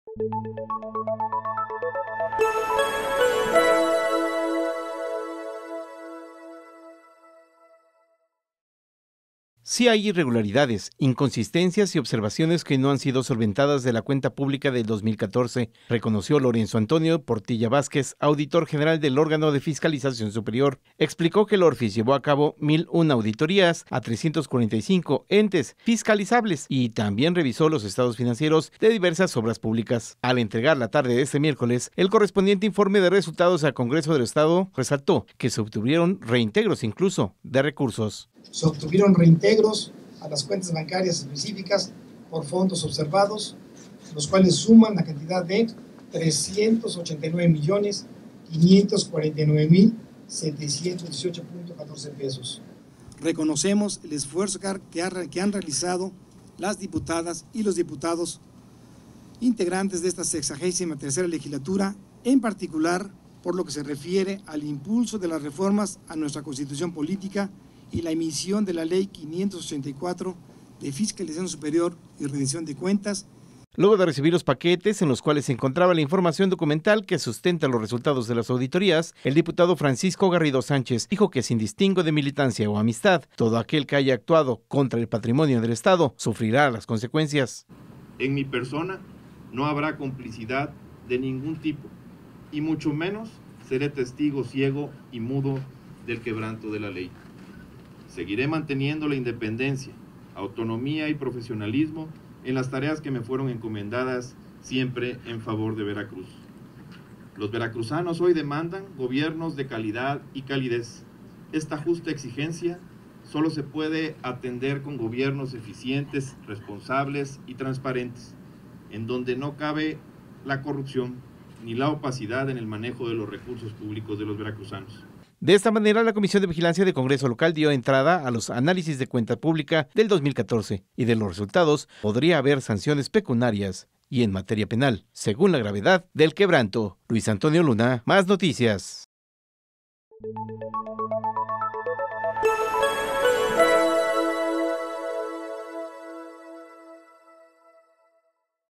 Sí hay irregularidades, inconsistencias y observaciones que no han sido solventadas de la cuenta pública del 2014, reconoció Lorenzo Antonio Portilla Vázquez, auditor general del órgano de fiscalización superior. Explicó que el ORFIS llevó a cabo 1,001 auditorías a 345 entes fiscalizables y también revisó los estados financieros de diversas obras públicas. Al entregar la tarde de este miércoles el correspondiente informe de resultados al Congreso del Estado, resaltó que se obtuvieron reintegros incluso de recursos. Se obtuvieron reintegros a las cuentas bancarias específicas por fondos observados, los cuales suman la cantidad de 389.549.718.14 pesos. Reconocemos el esfuerzo que han realizado las diputadas y los diputados integrantes de esta 63ª legislatura, en particular por lo que se refiere al impulso de las reformas a nuestra Constitución política y la emisión de la Ley 584 de Fiscalización Superior y Rendición de Cuentas. Luego de recibir los paquetes en los cuales se encontraba la información documental que sustenta los resultados de las auditorías, el diputado Francisco Garrido Sánchez dijo que sin distingo de militancia o amistad, todo aquel que haya actuado contra el patrimonio del Estado sufrirá las consecuencias. En mi persona no habrá complicidad de ningún tipo, y mucho menos seré testigo ciego y mudo del quebranto de la ley. Seguiré manteniendo la independencia, autonomía y profesionalismo en las tareas que me fueron encomendadas, siempre en favor de Veracruz. Los veracruzanos hoy demandan gobiernos de calidad y calidez. Esta justa exigencia solo se puede atender con gobiernos eficientes, responsables y transparentes, en donde no cabe la corrupción ni la opacidad en el manejo de los recursos públicos de los veracruzanos. De esta manera, la Comisión de Vigilancia de Congreso Local dio entrada a los análisis de cuenta pública del 2014 y de los resultados podría haber sanciones pecuniarias y en materia penal, según la gravedad del quebranto. Luis Antonio Luna, Más Noticias.